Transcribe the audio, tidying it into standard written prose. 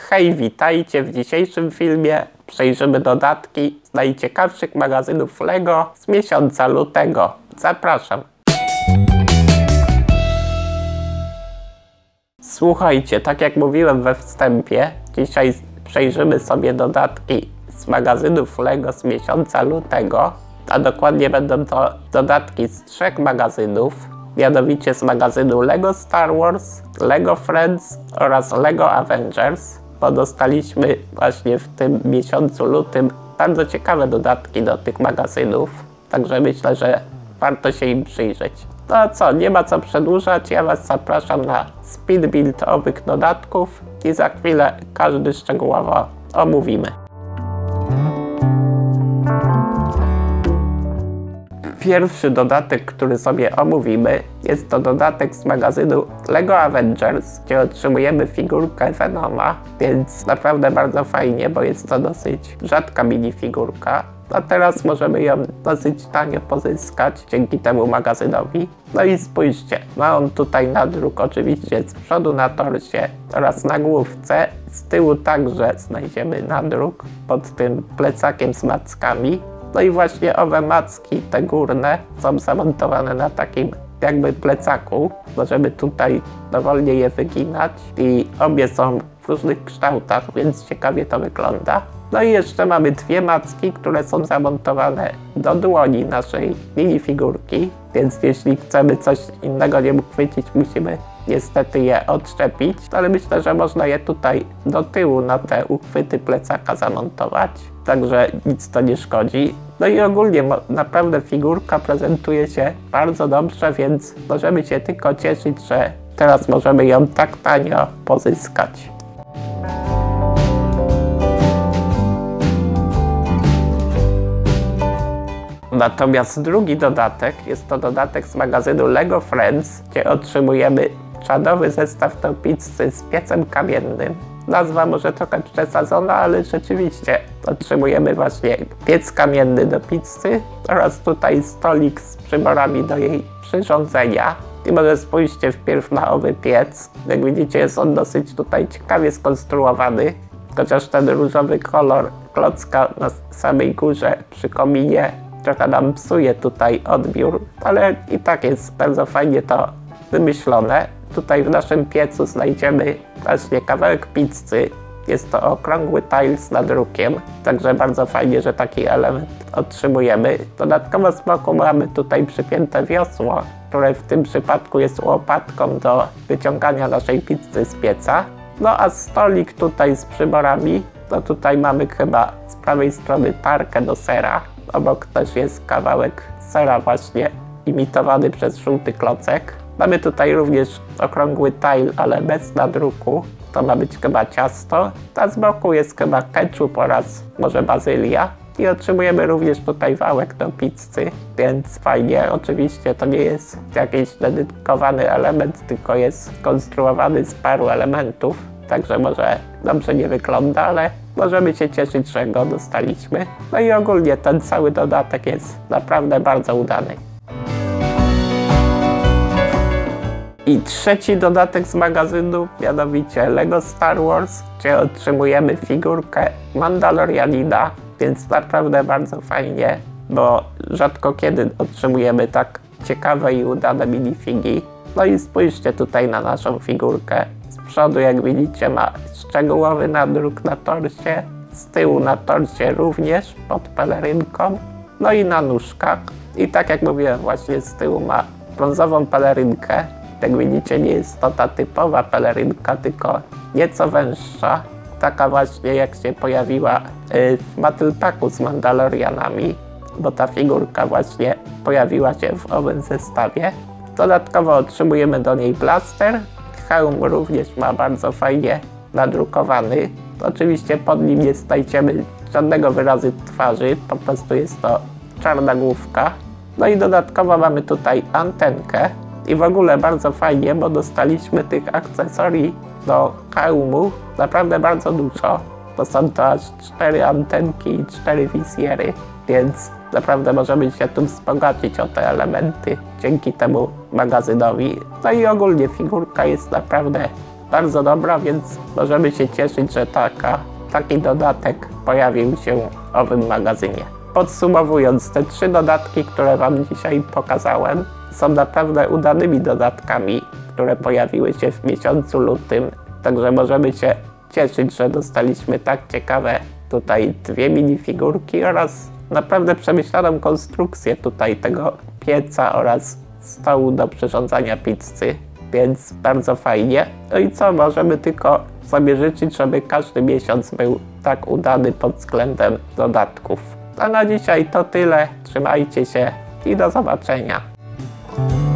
Hej, witajcie! W dzisiejszym filmie przejrzymy dodatki z najciekawszych magazynów LEGO z miesiąca lutego. Zapraszam! Słuchajcie, tak jak mówiłem we wstępie, dzisiaj przejrzymy sobie dodatki z magazynów LEGO z miesiąca lutego, a dokładnie będą to dodatki z 3 magazynów, mianowicie z magazynu LEGO Star Wars, LEGO Friends oraz LEGO Avengers, bo dostaliśmy właśnie w tym miesiącu lutym bardzo ciekawe dodatki do tych magazynów, także myślę, że warto się im przyjrzeć. No a co, nie ma co przedłużać, ja Was zapraszam na speed build owych dodatków i za chwilę każdy szczegółowo omówimy. Pierwszy dodatek, który sobie omówimy, jest to dodatek z magazynu LEGO Avengers, gdzie otrzymujemy figurkę Venoma, więc naprawdę bardzo fajnie, bo jest to dosyć rzadka minifigurka. A teraz możemy ją dosyć tanio pozyskać dzięki temu magazynowi. No i spójrzcie, ma on tutaj nadruk oczywiście z przodu na torsie oraz na główce. Z tyłu także znajdziemy nadruk pod tym plecakiem z mackami. No i właśnie owe macki, te górne, są zamontowane na takim jakby plecaku. Możemy tutaj dowolnie je wyginać i obie są w różnych kształtach, więc ciekawie to wygląda. No i jeszcze mamy 2 macki, które są zamontowane do dłoni naszej minifigurki, więc jeśli chcemy coś innego nie uchwycić, musimy niestety je odczepić, ale myślę, że można je tutaj do tyłu na te uchwyty plecaka zamontować, także nic to nie szkodzi. No i ogólnie naprawdę figurka prezentuje się bardzo dobrze, więc możemy się tylko cieszyć, że teraz możemy ją tak tanio pozyskać. Natomiast drugi dodatek jest to dodatek z magazynu LEGO Friends, gdzie otrzymujemy czadowy zestaw do pizzy z piecem kamiennym. Nazwa może trochę przesadzona, ale rzeczywiście otrzymujemy właśnie piec kamienny do pizzy oraz tutaj stolik z przyborami do jej przyrządzenia. I może spójrzcie wpierw na owy piec. Jak widzicie, jest on dosyć tutaj ciekawie skonstruowany, chociaż ten różowy kolor klocka na samej górze przy kominie trochę nam psuje tutaj odbiór, ale i tak jest bardzo fajnie to wymyślone. Tutaj w naszym piecu znajdziemy właśnie kawałek pizzy. Jest to okrągły tile z nadrukiem, także bardzo fajnie, że taki element otrzymujemy. Dodatkowo z boku mamy tutaj przypięte wiosło, które w tym przypadku jest łopatką do wyciągania naszej pizzy z pieca. No a stolik tutaj z przyborami, to tutaj mamy chyba z prawej strony tarkę do sera. Obok też jest kawałek sera właśnie imitowany przez żółty klocek. Mamy tutaj również okrągły tile, ale bez nadruku. To ma być chyba ciasto. A z boku jest chyba ketchup oraz może bazylia. I otrzymujemy również tutaj wałek do pizzy, więc fajnie. Oczywiście to nie jest jakiś dedykowany element, tylko jest skonstruowany z paru elementów. Także może dobrze nie wygląda, ale możemy się cieszyć, że go dostaliśmy. No i ogólnie ten cały dodatek jest naprawdę bardzo udany. I trzeci dodatek z magazynu, mianowicie LEGO Star Wars, gdzie otrzymujemy figurkę Mandalorianina, więc naprawdę bardzo fajnie, bo rzadko kiedy otrzymujemy tak ciekawe i udane minifigi. No i spójrzcie tutaj na naszą figurkę. Z przodu, jak widzicie, ma szczegółowy nadruk na torsie, z tyłu na torsie również pod pelerynką, no i na nóżkach. I tak jak mówiłem, właśnie z tyłu ma brązową pelerynkę. Jak widzicie, nie jest to ta typowa pelerynka, tylko nieco węższa. Taka właśnie jak się pojawiła w Battle Packu z Mandalorianami, bo ta figurka właśnie pojawiła się w owym zestawie. Dodatkowo otrzymujemy do niej blaster. Hełm również ma bardzo fajnie nadrukowany. Oczywiście pod nim nie znajdziemy żadnego wyrazu twarzy, po prostu jest to czarna główka. No i dodatkowo mamy tutaj antenkę. I w ogóle bardzo fajnie, bo dostaliśmy tych akcesorii do hełmu naprawdę bardzo dużo. To są to aż 4 antenki i 4 wizjery, więc naprawdę możemy się tu wzbogacić o te elementy dzięki temu magazynowi. No i ogólnie figurka jest naprawdę bardzo dobra, więc możemy się cieszyć, że taki dodatek pojawił się w owym magazynie. Podsumowując, te 3 dodatki, które Wam dzisiaj pokazałem, są naprawdę udanymi dodatkami, które pojawiły się w miesiącu lutym. Także możemy się cieszyć, że dostaliśmy tak ciekawe tutaj 2 minifigurki oraz naprawdę przemyślaną konstrukcję tutaj tego pieca oraz stołu do przyrządzania pizzy, więc bardzo fajnie. No i co, możemy tylko sobie życzyć, żeby każdy miesiąc był tak udany pod względem dodatków. A na dzisiaj to tyle, trzymajcie się i do zobaczenia.